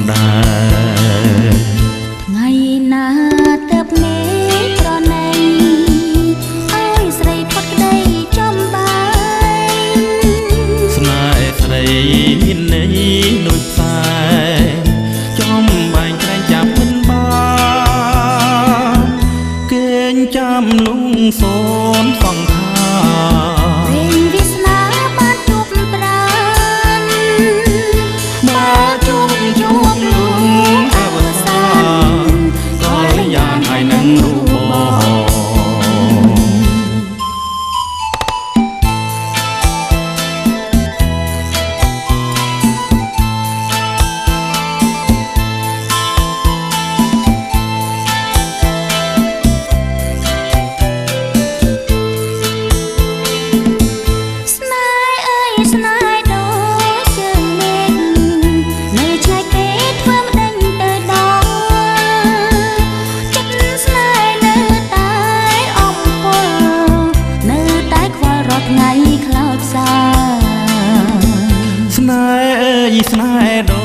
ដែរថ្ងៃណាទៅមេប្រណីឲ្យស្រីផុតក្តីចំបាយស្នេហ៍ស្រីមានន័យដូចខ្សែចំបែងក្រែងចាប់មិនបានគេងចាំលងសូនសង្ខាពេញវាសនាបានជួបប្រានមកជួបលងអវសានក៏យ៉ាងហើយនឹងរូបស្នេហ៍ដូចជើងមេឃនៅឆ្ងាយពេកធ្វើមិនដេញទៅដល់ចិត្តស្នេហ៍នៅតែអំពើនៅតែខ្វល់រាល់ថ្ងៃខ្លោចផ្សាស្នេហ៍ស្នេហ៍